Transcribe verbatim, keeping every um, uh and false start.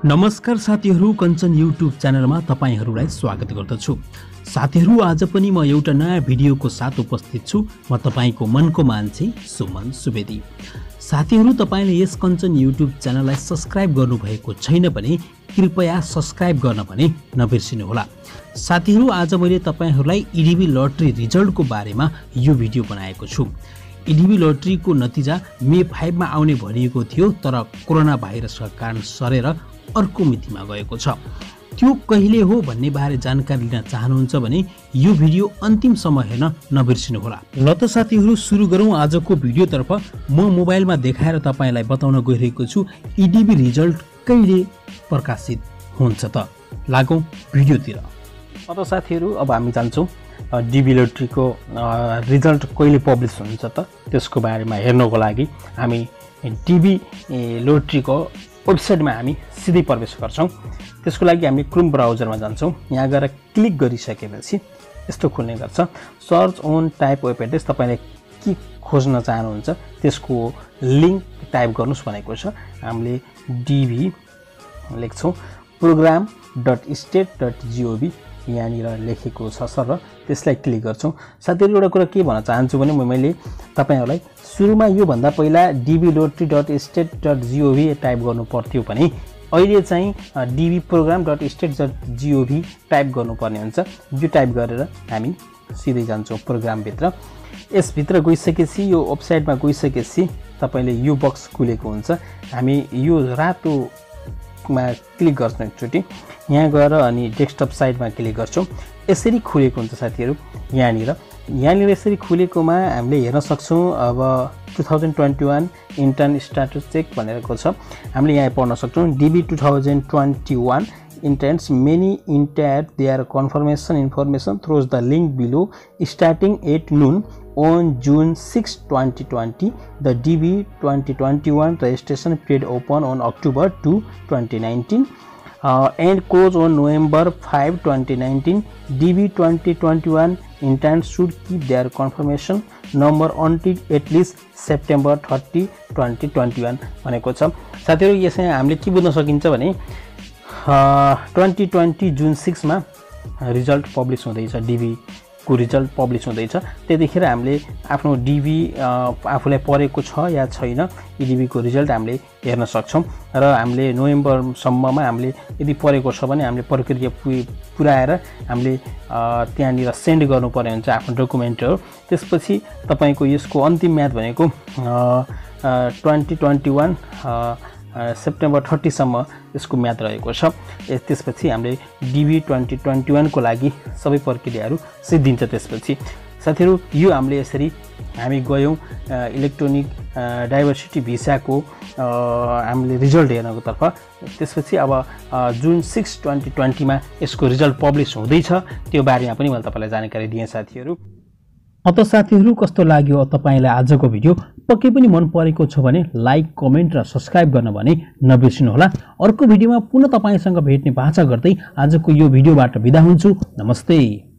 नमस्कार साथीहरू, कञ्चन युट्युब च्यानलमा तपाईहरुलाई स्वागत गर्दछु। साथीहरू, आज पनि म एउटा नयाँ भिडियोको साथ उपस्थित छु। म तपाईको मनको मान्छे सुमन सुवेदी। साथीहरू, तपाईले यस कञ्चन युट्युब च्यानललाई सब्स्क्राइब गर्नुभएको छैन भने कृपया सब्स्क्राइब गर्न पनि नबिर्सिनु होला। साथीहरू, आज मैले तपाईहरुलाई इडीबी लटरी रिजल्टको बारेमा यो भिडियो बनाएको छु। इडीबी लटरीको नतिजा मे पाँच मा आउने भनिएको थियो, तर कोरोना भाइरसका कारण सरेर अर्को मितिमा गएको छ। त्यो कहिले हो भन्ने बारे जानकारी लिन चाहनुहुन्छ भने यो भिडियो अन्तिमसम्म हेर्न नबिर्सिनु होला। ल त साथीहरू, सुरु गरौँ आजको भिडियोतर्फ। म मोबाइलमा देखाएर तपाईलाई बताउन गइरहेको छु इडीबी रिजल्ट कहिले प्रकाशित हुन्छ त। लागौँ भिडियोतिर। अब साथीहरू, अब हामी जान्छौँ डीबी लटरीको रिजल्ट कहिले पब्लिस हुन्छ त त्यसको बारेमा हेर्नको लागि हामी डीबी लटरीको वेबसाइटमा हामी सिधै प्रवेश गर्छौँ। त्यसको लागि हामी क्रोम ब्राउजरमा जान्छौँ। यहाँ गएर क्लिक गरिसकेपछि यस्तो खुल्ने गर्छ। Search on type web address, तपाईले के खोज्न चाहनुहुन्छ त्यसको लिङ्क टाइप गर्नुस् भनेको छ। हामीले डीबी लेख्छौँ, program dot state dot gov यहाँनिर लेखेको छ सर, र त्यसलाई क्लिक गर्छौँ। साथीहरू, एउटा कुरा के भन्न चाहन्छु भने मैले तपाईहरुलाई सुरुमा योभन्दा पहिला DV lottery dot state dot gov type गर्नु पर्थ्यो भने अहिले चाहिँ DV program dot state dot gov type गर्नुपर्ने हुन्छ। यो टाइप गरेर हामी सिधै जान्छौँ प्रोग्रामभित्र। यसभित्र गइसकेपछि यो वेबसाइटमा गइसकेपछि तपाईले यो बक्स खुलेको हुन्छ। हामी यो रातोमा क्लिक गर्छौँ एकचोटि, यहाँ गएर अनि डेस्कटप साइडमा क्लिक गर्छौँ। यसरी खुलेको हुन्छ साथीहरू। यहाँनिर यहाँनिर यसरी खुलेकोमा हामीले हेर्न सक्छौँ अब two thousand twenty one intern status check भनेको छ। हामीले यहाँ पढ्न सक्छौँ DV two thousand twenty one interns many entered their confirmation information through the link below starting at noon on June sixth twenty twenty. The D B twenty twenty-one registration period open on October second twenty nineteen uh, and close on November fifth twenty nineteen. D B twenty twenty-one interns should keep their confirmation number until at least September thirtieth twenty twenty-one भनेको छ। साथीहरु, यसमा हामीले के बुझ्न सकिन्छ भने twenty twenty जुन सिक्समा रिजल्ट पब्लिस हुँदैछ, डीबी को रिजल्ट पब्लिस हुँदैछ। त्यतिखेर हामीले आफ्नो डीबी आफूलाई परेको छ या छैन इडीबी को रिजल्ट हामीले हेर्न सक्छौँ। र हामीले नोभेम्बरसम्ममा हामीले यदि परेको छ भने हामीले प्रक्रिया पुर्याएर हामीले त्यहाँनिर सेन्ड गर्नुपर्ने हुन्छ आफ्नो डकुमेन्टहरू। त्यसपछि तपाईको यसको अन्तिम म्याद भनेको ट्वेन्टी ट्वेन्टी वान सेप्टेम्बर थर्टीसम्म यसको म्याद रहेको छ। त्यसपछि हामीले डीबी ट्वेन्टी ट्वेन्टी वान को लागि सबै प्रक्रियाहरू सिद्धिन्छ। त्यसपछि साथीहरू, यो हामीले यसरी हामी गयौँ इलेक्ट्रोनिक डाइभर्सिटी भिसाको हामीले रिजल्ट हेर्नको तर्फ। त्यसपछि अब जुन सिक्स ट्वेन्टी ट्वेन्टीमा यसको रिजल्ट पब्लिस हुँदैछ, त्यो बारेमा पनि मैले तपाईँलाई जानकारी दिएँ साथीहरू। अत साथीहरू, कस्तो लाग्यो तपाईलाई आजको भिडियो? पक्कै पनि मन परेको छ भने लाइक, कमेन्ट र सब्स्क्राइब गर्न भने नबिर्सिनु होला। अर्को भिडियोमा पुनः तपाईसँग भेट्ने बाचा गर्दै आजको यो भिडियोबाट बिदा हुन्छु। नमस्ते।